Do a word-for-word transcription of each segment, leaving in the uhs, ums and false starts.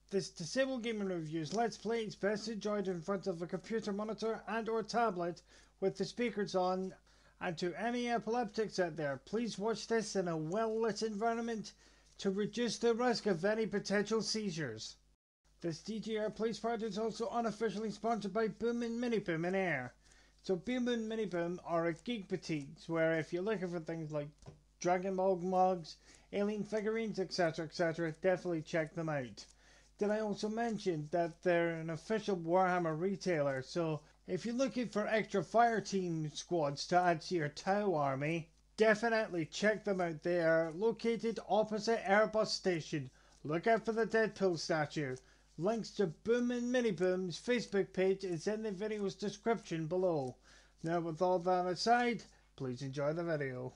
This Disabled Gaming Reviews Let's Play is best enjoyed in front of a computer monitor and or tablet with the speakers on. And to any epileptics out there, please watch this in a well-lit environment to reduce the risk of any potential seizures. This D G R Plays part is also unofficially sponsored by Boom and Mini Boom in Air. So Boom and Mini Boom are a geek boutiques where if you're looking for things like Dragon Ball mugs, alien figurines, etc, et cetera, definitely check them out. Did I also mention that they're an official Warhammer retailer, so if you're looking for extra fire team squads to add to your Tau army, definitely check them out. They are located opposite Airbus Station. Look out for the Deadpool statue. Links to Boom and Mini Boom's Facebook page is in the video's description below. Now with all that aside, please enjoy the video.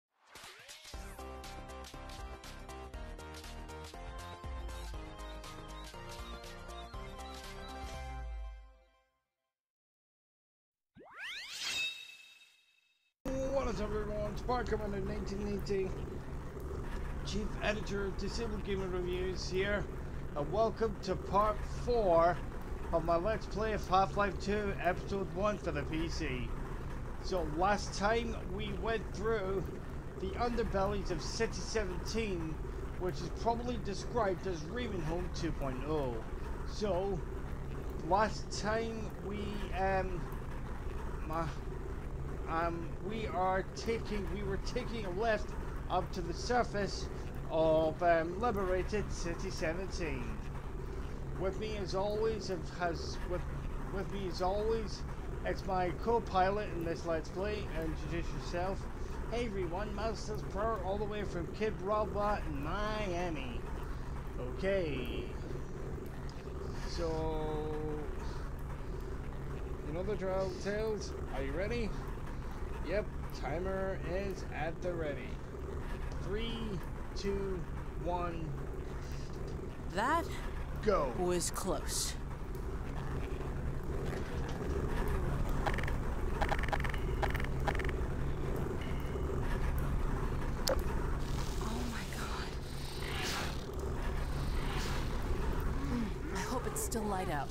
What is up everyone, Spark Commander nineteen eighty, Chief Editor of Disabled Gaming Reviews here, and welcome to part four of my Let's Play of Half-Life two Episode one for the P C. So last time we went through the underbellies of City seventeen, which is probably described as Ravenholm two point oh. So last time we um my Um, we are taking, we were taking a left up to the surface of um, liberated City seventeen. With me as always, it has with with me as always, it's my co-pilot in this Let's Play. Introduce yourself. Hey everyone, Masters Pro, all the way from Kid Robot in Miami. Okay. So, you know the drill, Tails. Are you ready? Yep, timer is at the ready. Three, two, one. That go. Was close. Oh my God. I hope it's still light out.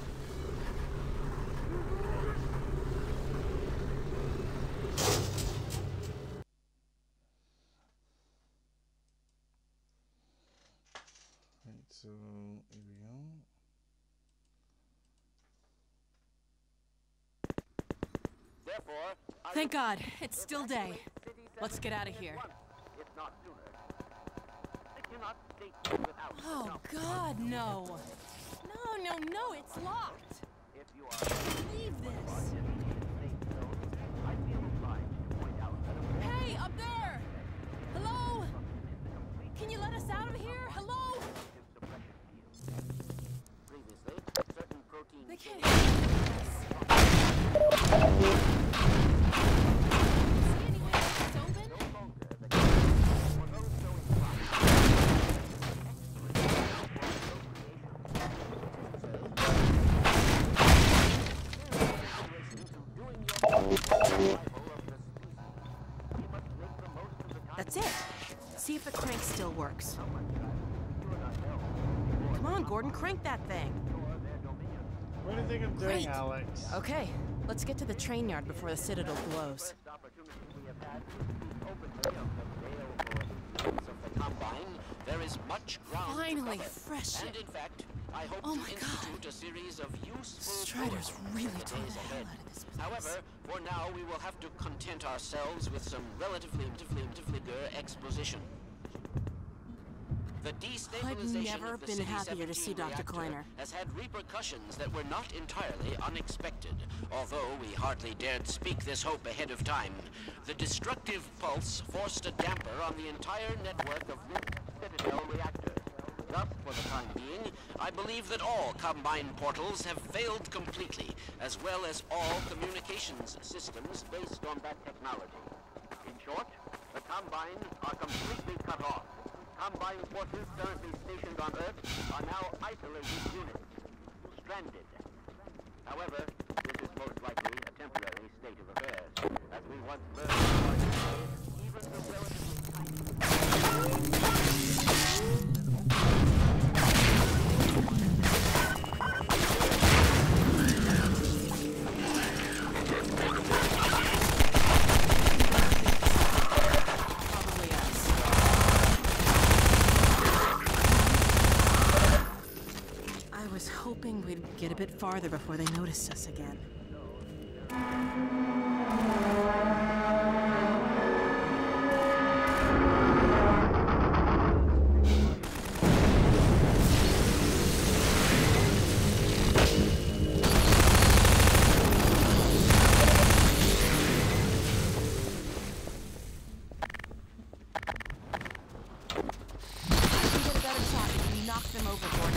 So, here we go. Thank God, it's still day. Let's get out of here. Oh God, no. No, no, no, it's locked. Leave this. Hey, up there! Hello? Can you let us out of here? Hello? They can't hear us. See any way it's open? That's it. See if the crank still works. Come on, Gordon, crank that thing. What do you think I'm doing, Great. Alex? Okay, let's get to the train yard before the Citadel glows. There is much ground Finally, to cover. fresh And air. in fact, I hope Oh to my institute God. a series of useful Strider's programs really in the tore days the hell ahead. out of this place. However, for now we will have to content ourselves with some relatively, relatively, relatively good exposition. The destabilization never of the been City happier to see seventeen Doctor reactor Kleiner. has had repercussions that were not entirely unexpected. Although we hardly dared speak this hope ahead of time, the destructive pulse forced a damper on the entire network of Citadel reactors. Thus, for the time being, I believe that all Combine portals have failed completely, as well as all communications systems based on that technology. In short, the Combine are completely cut off. Combine forces currently stationed on Earth are now isolated units, stranded. However, this is most likely a temporary state of affairs. As we once learned, even the relatively tiny was hoping we'd get a bit farther before they noticed us again. Them overboard.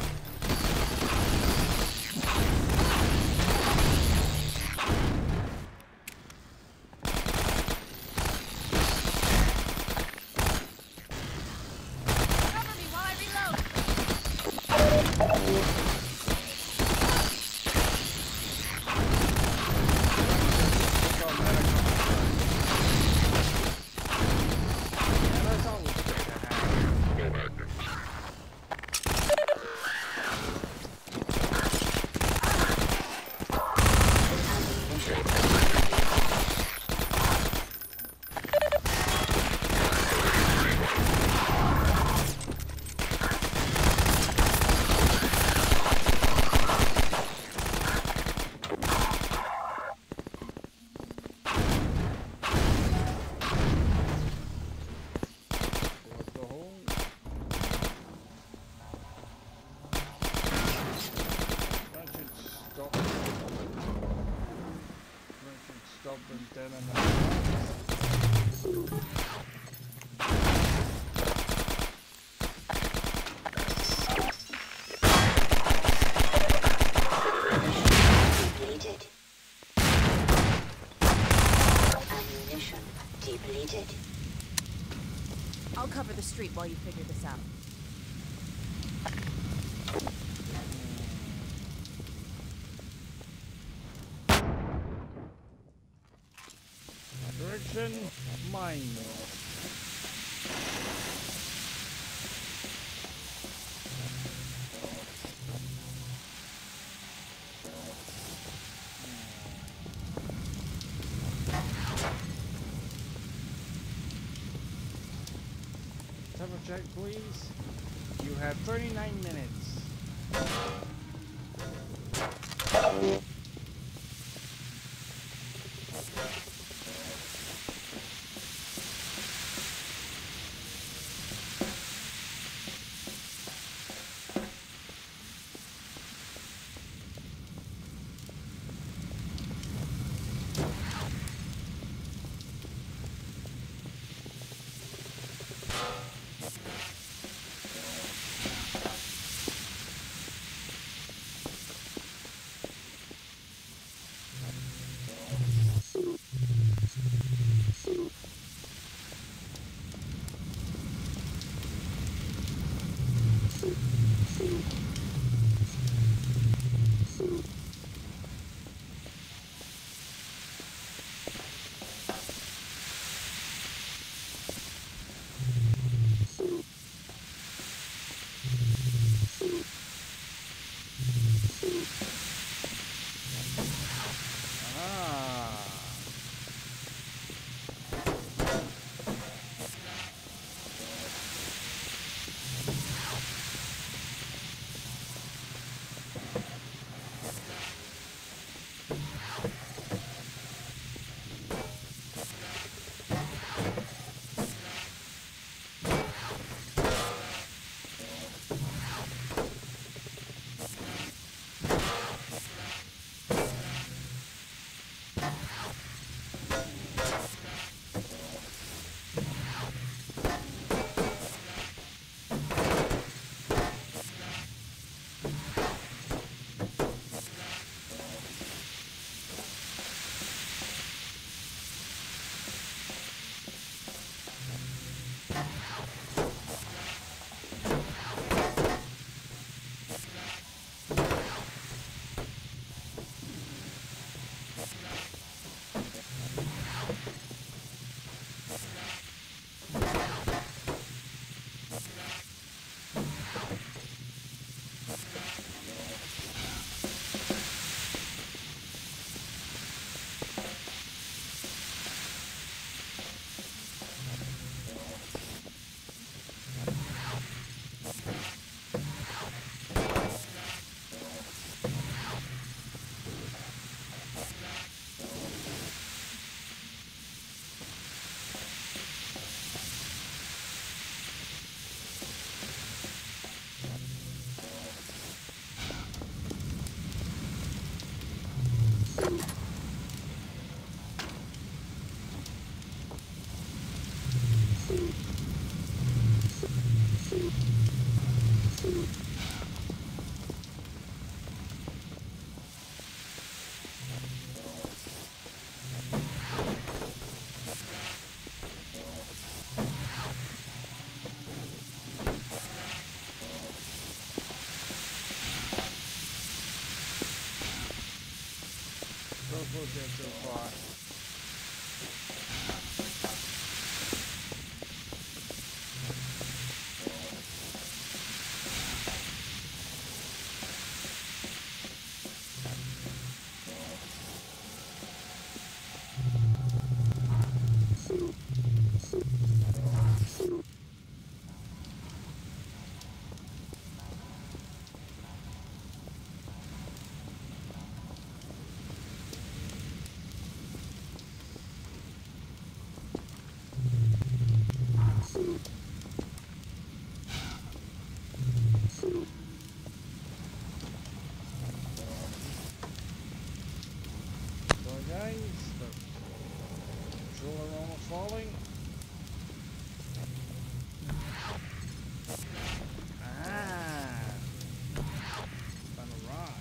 Cover me while I reload. I'll cover the street while you figure this out. Direction, mine. Double check, please. You have thirty-nine minutes. close yet so far. Falling. Ah, on a rock.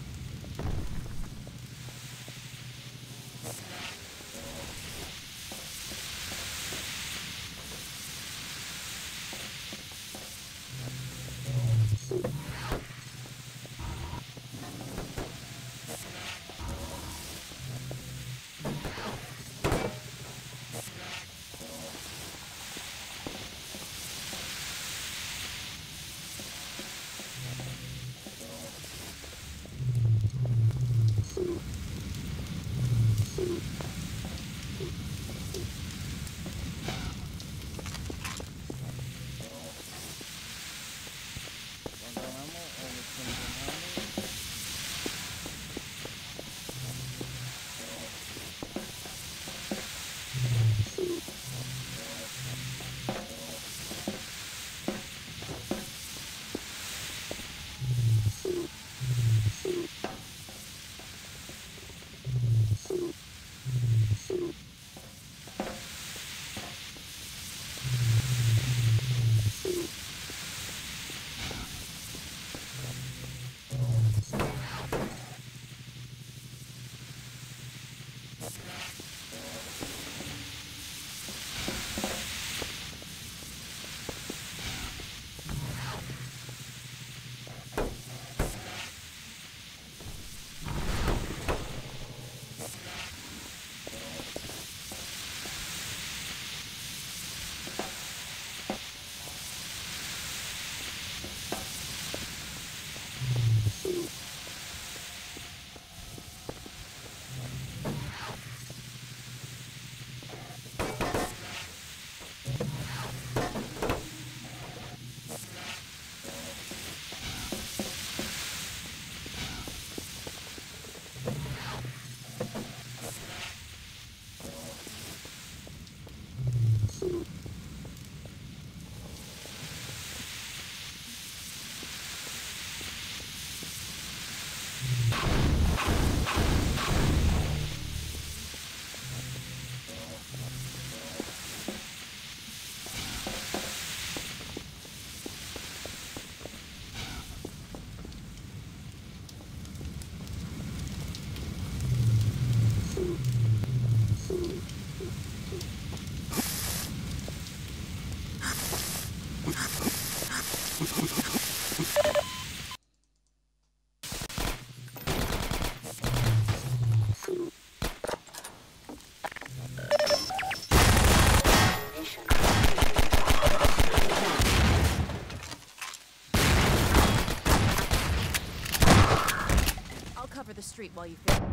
Cover the street while you finish.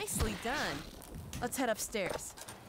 Nicely done. Let's head upstairs.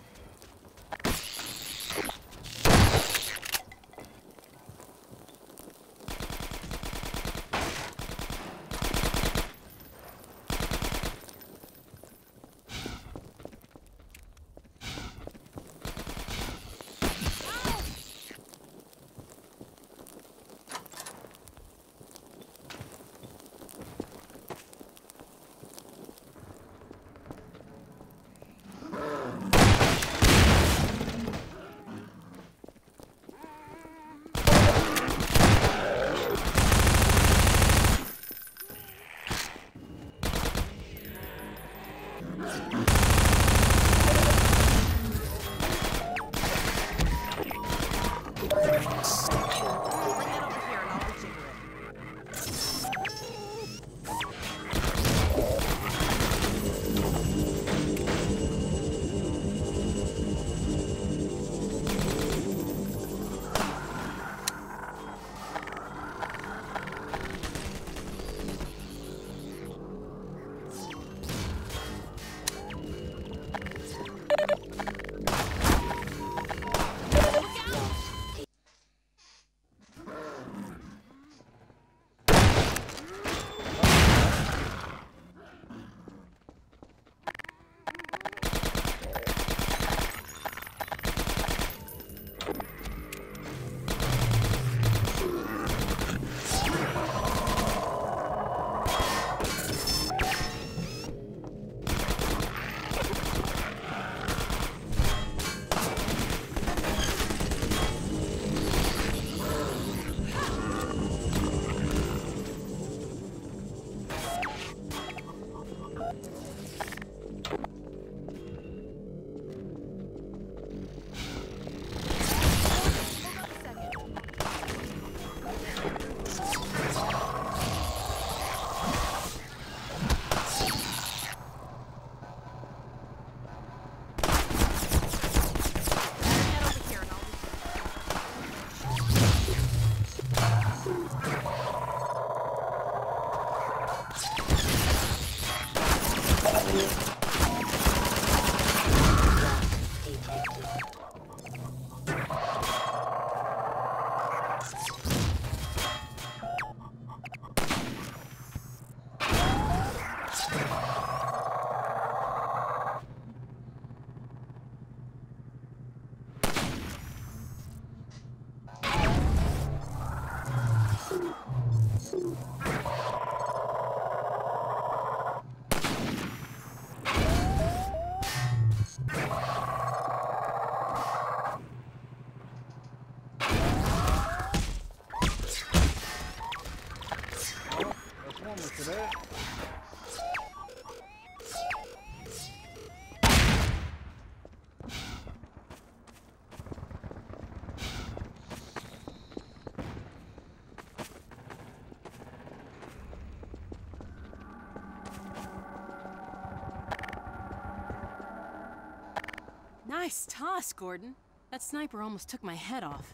Nice toss, Gordon. That sniper almost took my head off.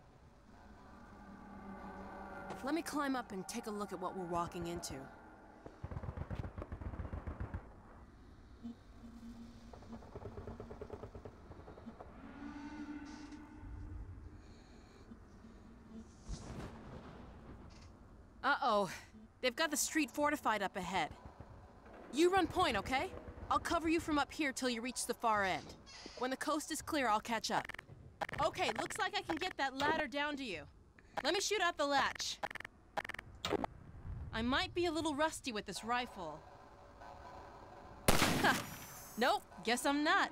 Let me climb up and take a look at what we're walking into. Uh-oh. They've got the street fortified up ahead. You run point, okay? I'll cover you from up here till you reach the far end. When the coast is clear, I'll catch up. Okay, looks like I can get that ladder down to you. Let me shoot out the latch. I might be a little rusty with this rifle. Ha! Nope, guess I'm not.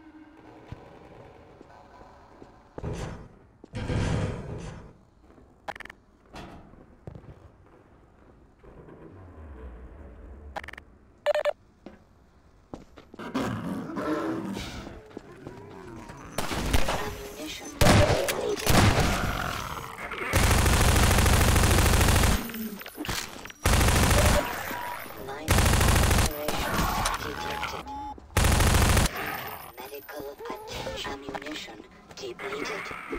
Ammunition depleted.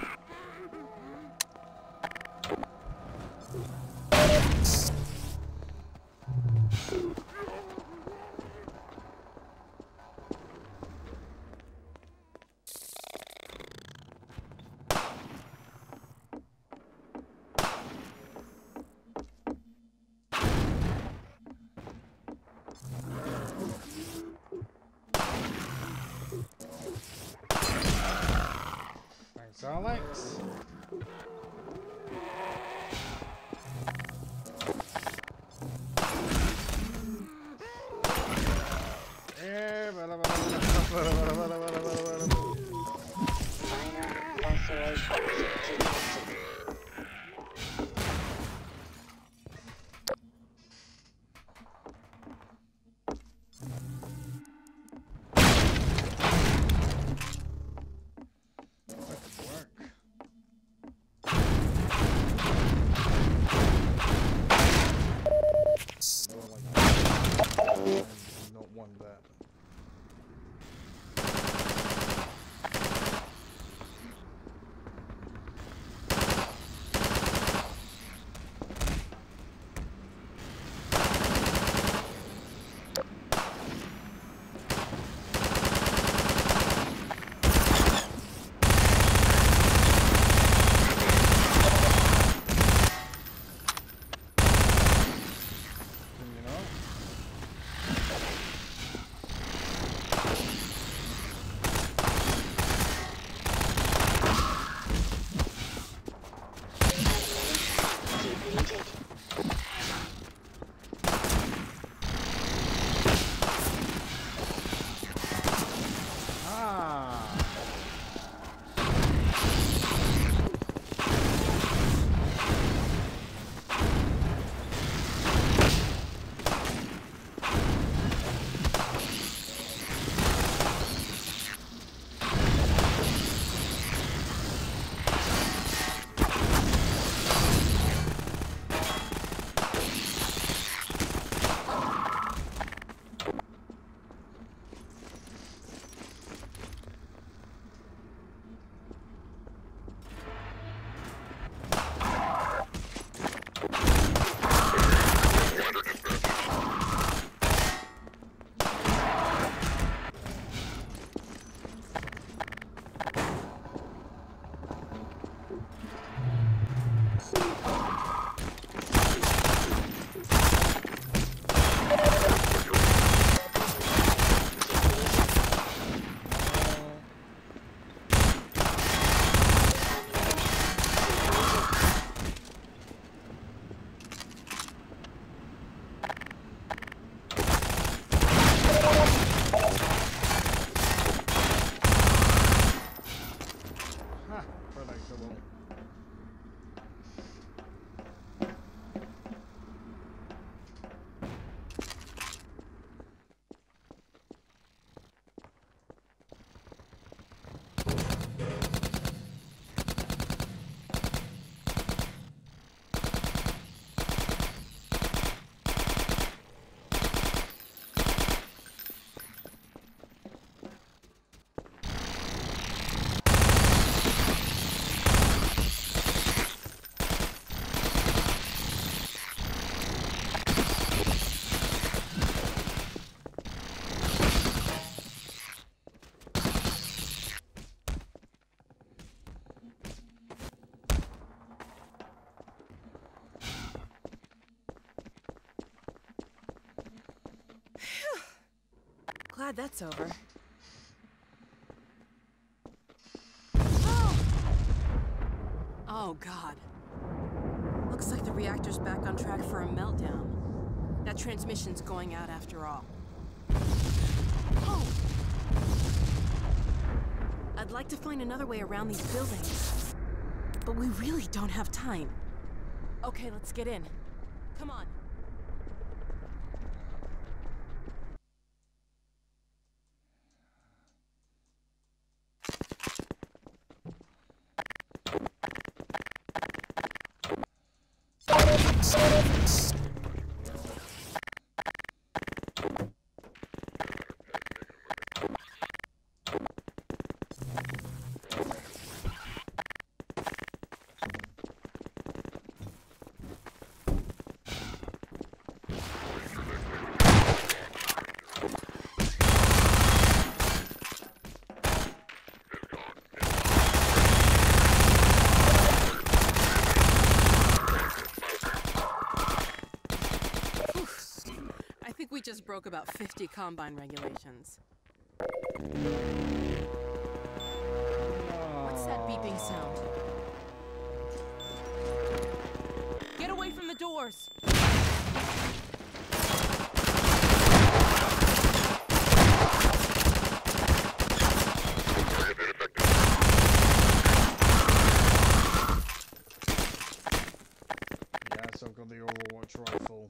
Daleks. Eh, blah, blah, blah, blah, blah, blah, blah, blah, blah, blah, blah. Not one that. Glad that's over. Oh! Oh, God. Looks like the reactor's back on track for a meltdown. That transmission's going out after all. Oh! I'd like to find another way around these buildings, but we really don't have time. Okay, let's get in. Come on. We just broke about fifty Combine regulations. What's What's that beeping sound? Get away from the doors! Yes, I've got the Overwatch rifle.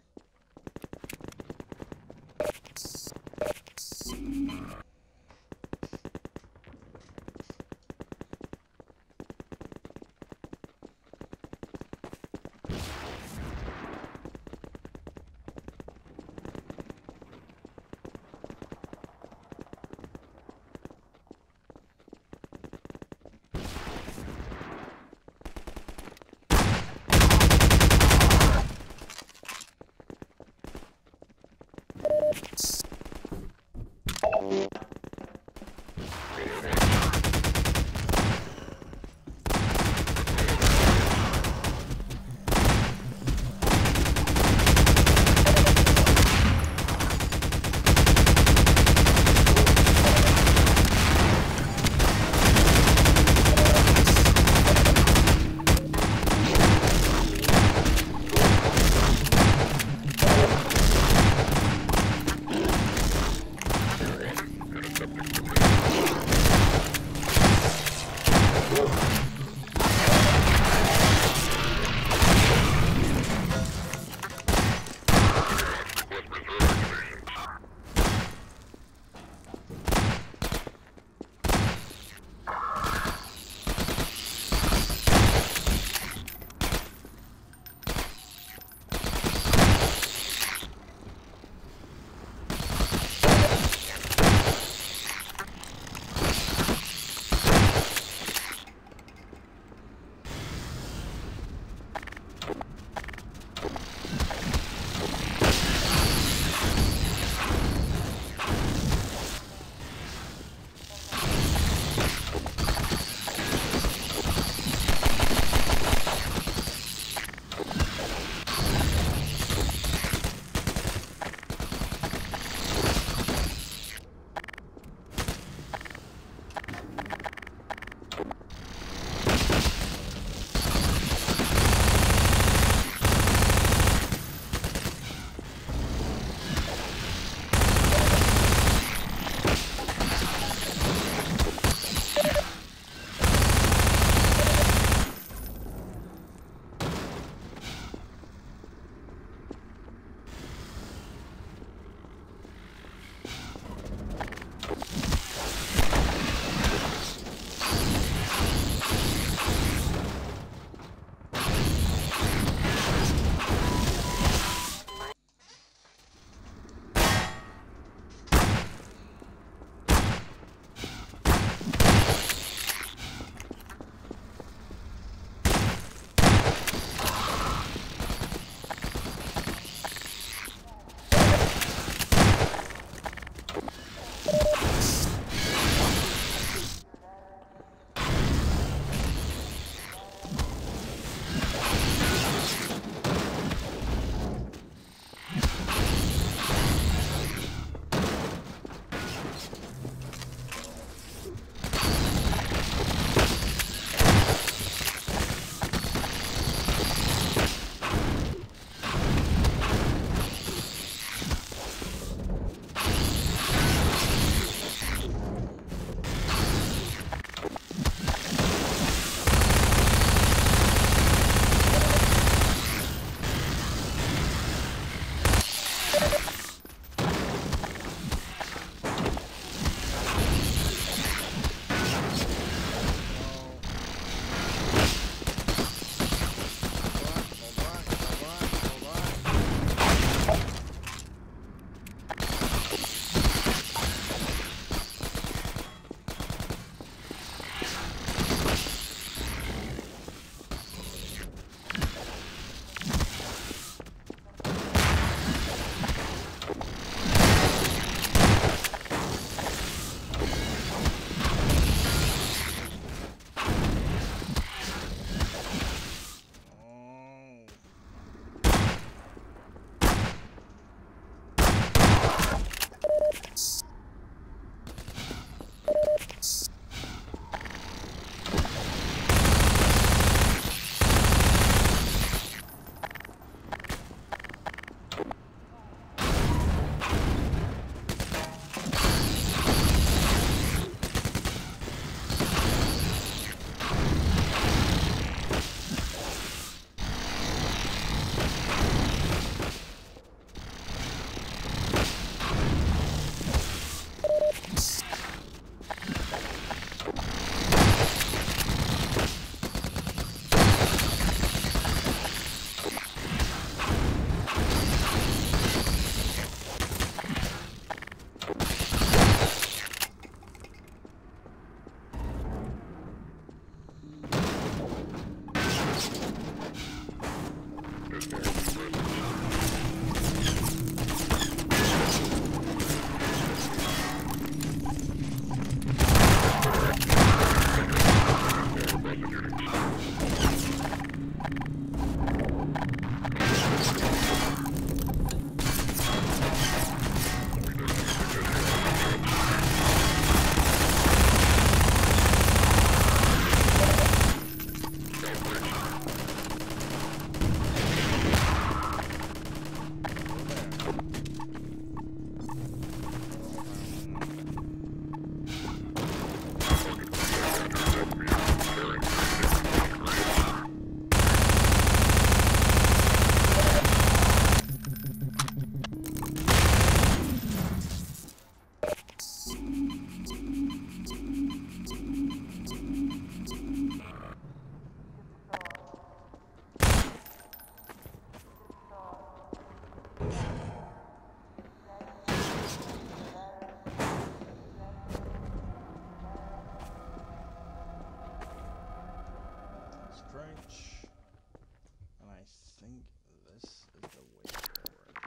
Crouch, and I think this is the way forward.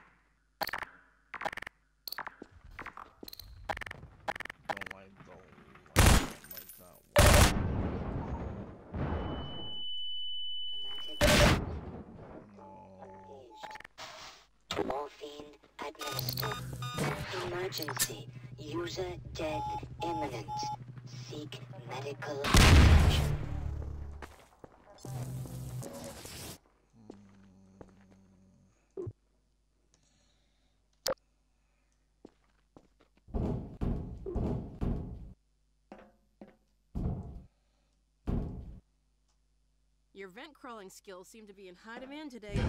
Don't like the light like that one. No. Morphine administered. Emergency. User dead imminent. Seek medical attention. Your vent crawling skills seem to be in high demand today.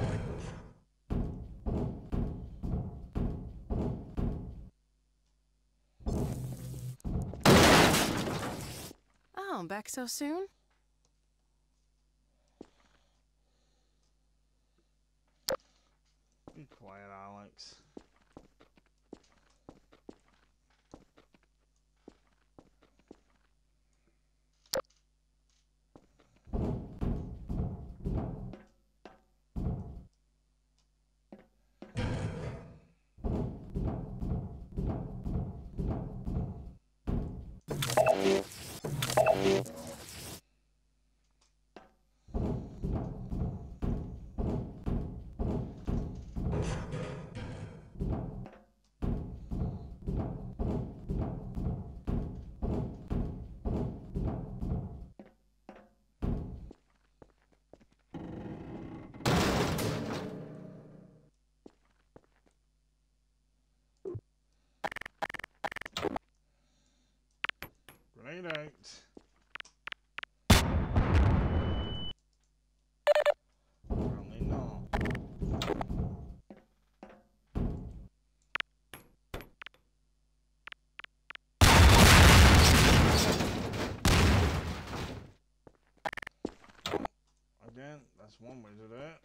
Oh, back so soon? Be quiet, Alex. Grenade out. Apparently not. Again, that's one way to do it.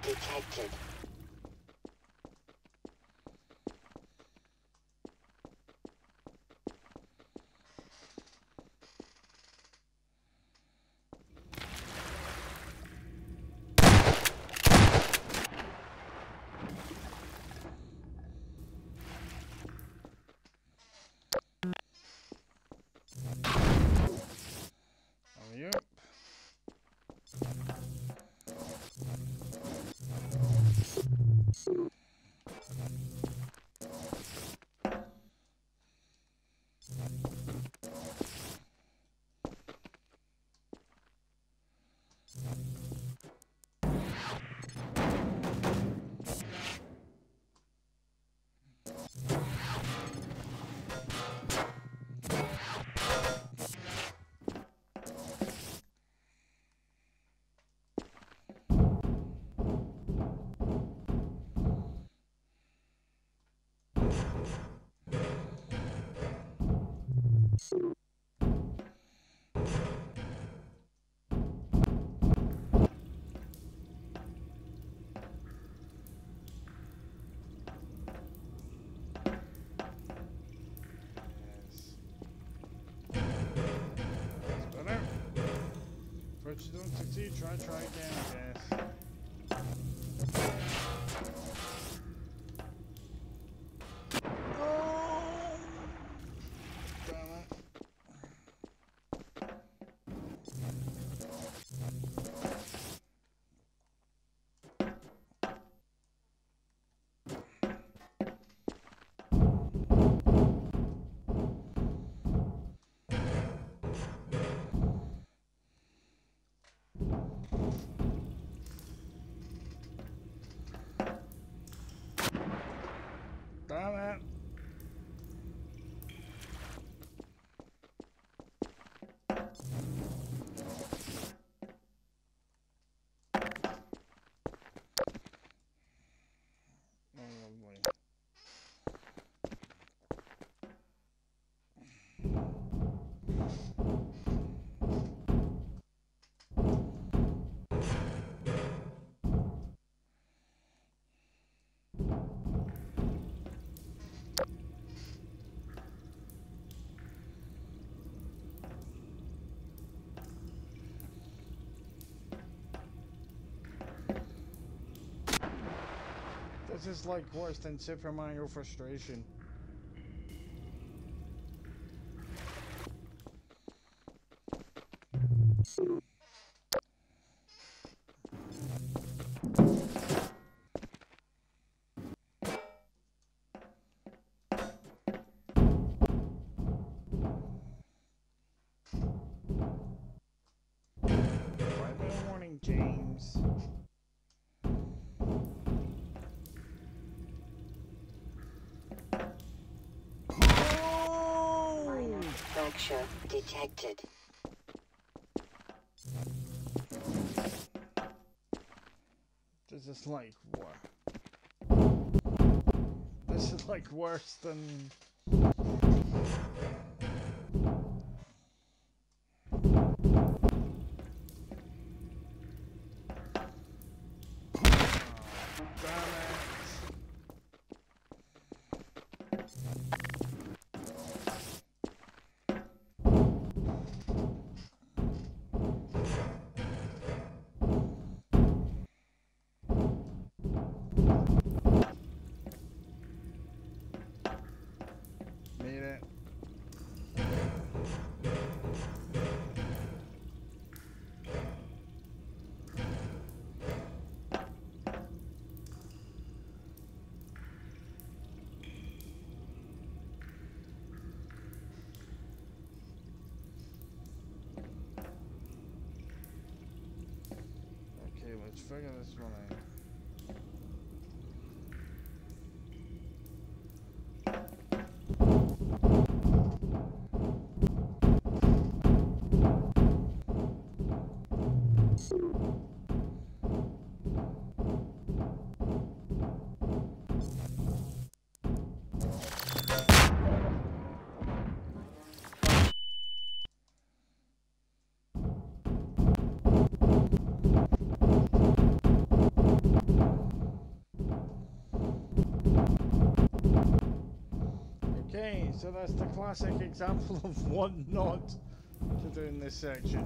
detected. Oh, yep. But you don't succeed, try, try again, I guess. Oh! Damn it. Damn it. Oh boy. This is like worse than Super Mario Frustration. Five minute warning, James. Minor fracture detected. This is like what? This is like worse than. Made it. Okay, let's figure this one out. Okay, so that's the classic example of what not to do in this section.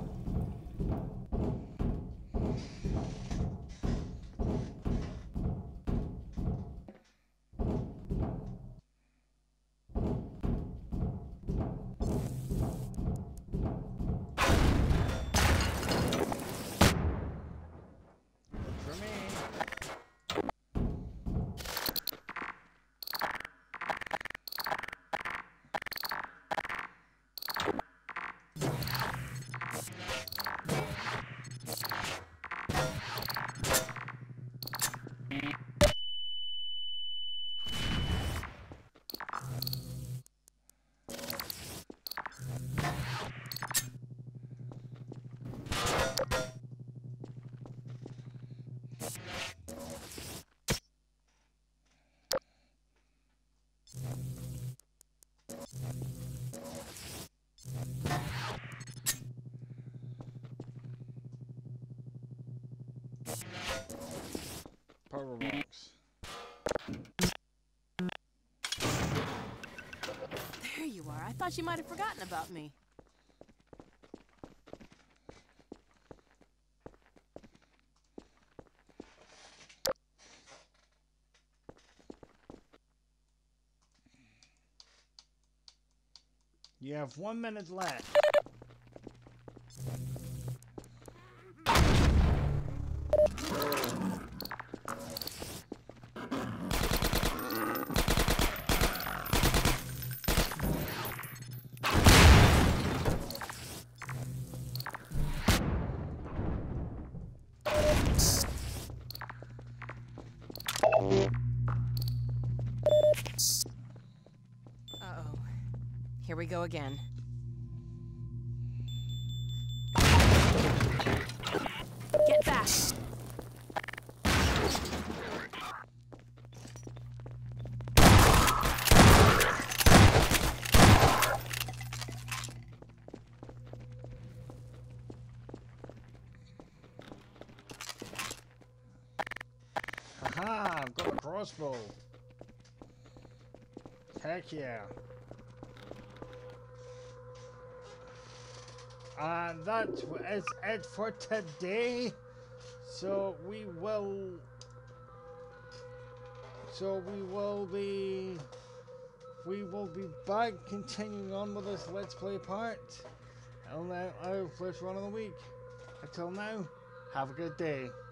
Power box. There you are. I thought you might have forgotten about me. You have one minute left. Uh-oh. Here we go again. Get back! Haha, I've got a crossbow. Heck yeah. And that is it for today. So we will so we will be we will be back continuing on with this Let's Play part. And now our first run of the week. Until now, have a good day.